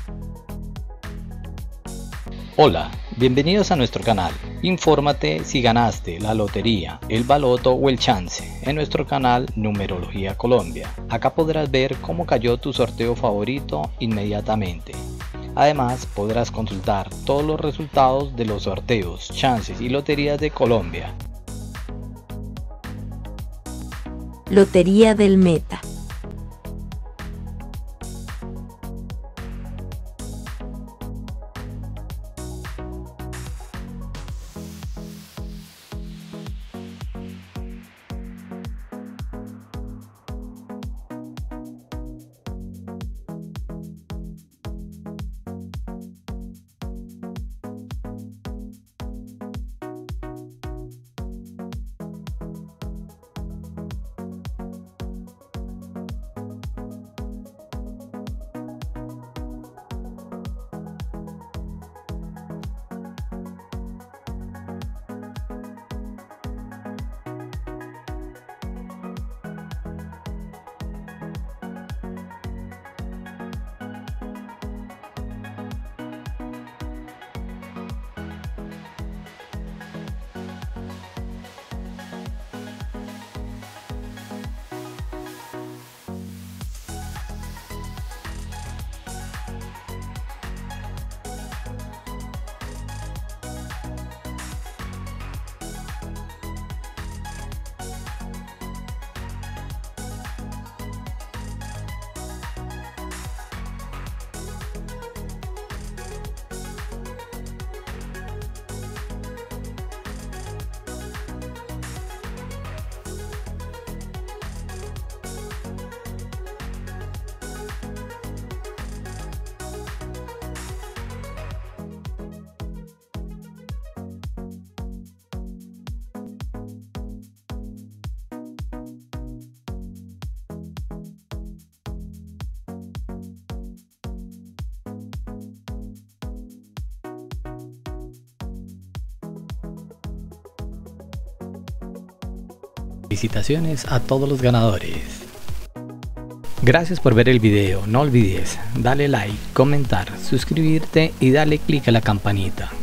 Hola, bienvenidos a nuestro canal. Infórmate si ganaste la lotería, el baloto o el chance en nuestro canal Numerología Colombia. Acá podrás ver cómo cayó tu sorteo favorito inmediatamente. Además, podrás consultar todos los resultados de los sorteos, chances y loterías de Colombia. Lotería del Meta. Felicitaciones a todos los ganadores. Gracias por ver el video, no olvides darle like, comentar, suscribirte y darle click a la campanita.